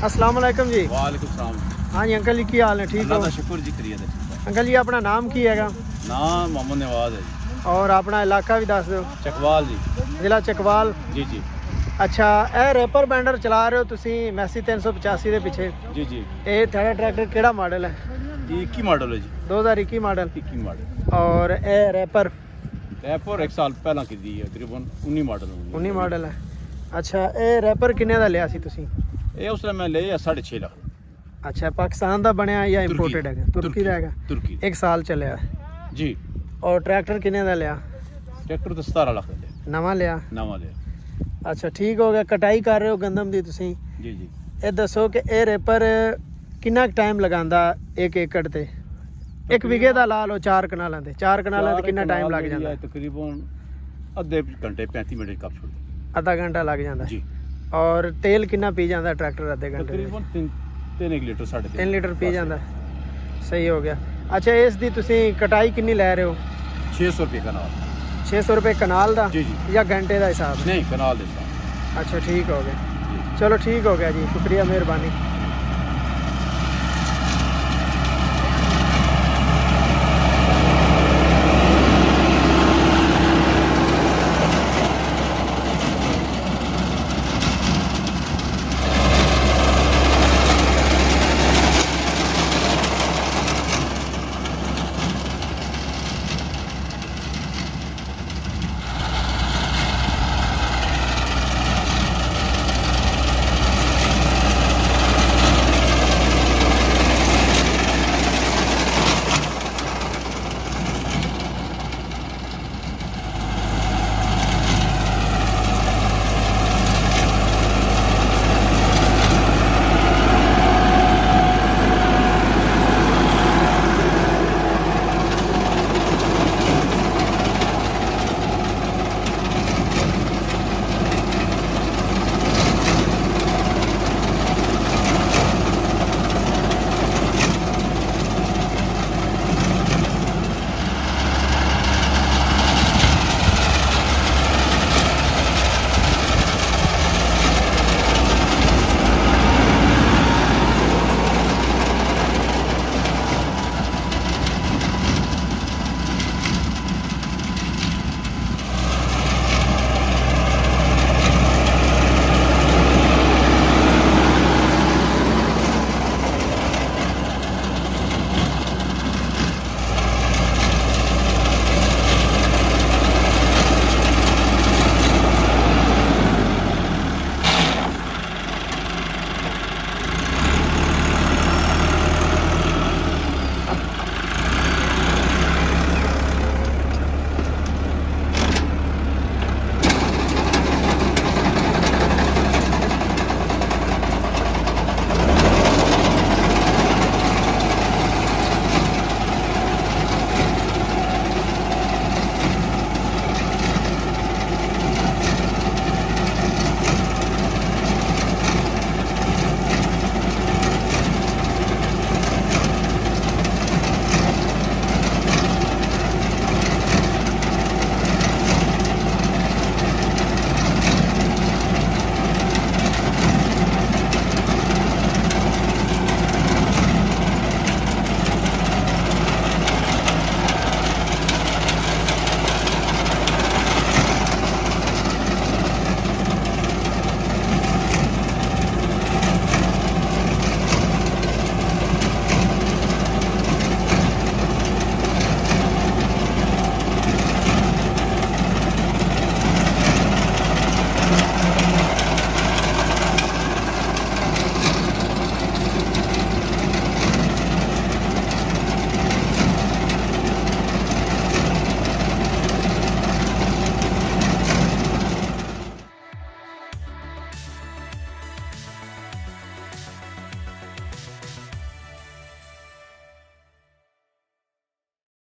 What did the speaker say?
अस्सलाम वालेकुम जी। वालेकुम सलाम। हाँ जी अंकल जी की हाल है? ठीक हो? अल्लाह दा शुक्र जी, खैरियत है। अंकल जी अपना नाम की हैगा नाम मोहम्मद नवाज है जी। और अपना इलाका भी दस दो। चकवाल जी। जिला चकवाल। जी जी अच्छा ए रैपर बैंडर चला रहे हो तुसी मैसी 385 के पीछे? जी जी। ये थोड़ा ट्रैक्टर केड़ा मॉडल है? ये 21 मॉडल है जी। 2021 मॉडल। 21 मॉडल। और ए रैपर रैपर एक साल पहला की दी है, तकरीबन 19 मॉडल। 19 मॉडल है। अच्छा ए रैपर किन्ने दा लिया सी तुसी? ये उसने मैं ले 6.5 लाख। अच्छा पाकिस्तान दा बनया या इंपोर्टेड है? तुर्की दा है। तुर्की। एक साल चलिया जी। और ट्रैक्टर किन्ने दा लिया? ट्रैक्टर तो 17 लाख का लिया। नवा लिया? नवा लिया। अच्छा ठीक हो गया। कटाई कर रहे हो गंदम दी तुसी? जी जी। ਇਹ ਦੱਸੋ ਕਿ ਇਹ ਰੈਪਰ ਕਿੰਨਾ ਟਾਈਮ ਲਗਾਉਂਦਾ 1 ਏਕੜ ਤੇ? 1 ਵਿਗੇ ਦਾ ਲਾ ਲਓ 4 ਕਨਾਲਾਂ ਤੇ। 4 ਕਨਾਲਾਂ ਤੇ ਕਿੰਨਾ ਟਾਈਮ ਲੱਗ ਜਾਂਦਾ? ਤਕਰੀਬਨ ਅੱਧੇ ਘੰਟੇ 35 ਮਿੰਟ ਕੱਪ ਛੁੱਟਦਾ। ਅੱਧਾ ਘੰਟਾ ਲੱਗ ਜਾਂਦਾ ਜੀ। ਔਰ ਤੇਲ ਕਿੰਨਾ ਪੀ ਜਾਂਦਾ ਟਰੈਕਟਰ ਅੱਧੇ ਘੰਟੇ? ਤਕਰੀਬਨ 3 ਲੀਟਰ 3.5 3 ਲੀਟਰ ਪੀ ਜਾਂਦਾ। ਸਹੀ ਹੋ ਗਿਆ। ਅੱਛਾ ਇਸ ਦੀ ਤੁਸੀਂ ਕਟਾਈ ਕਿੰਨੀ ਲੈ ਰਹੇ ਹੋ? 600 ਰੁਪਏ ਕਨਾਲ। 600 ਰੁਪਏ ਕਨਾਲ ਦਾ ਜੀ ਜੀ। ਜਾਂ ਘੰਟੇ ਦਾ ਹਿਸਾਬ? ਨਹੀਂ, ਕਨਾਲ ਦੇ ਹਿਸਾਬ। अच्छा ठीक हो गया। चलो ठीक हो गया जी, शुक्रिया मेहरबानी।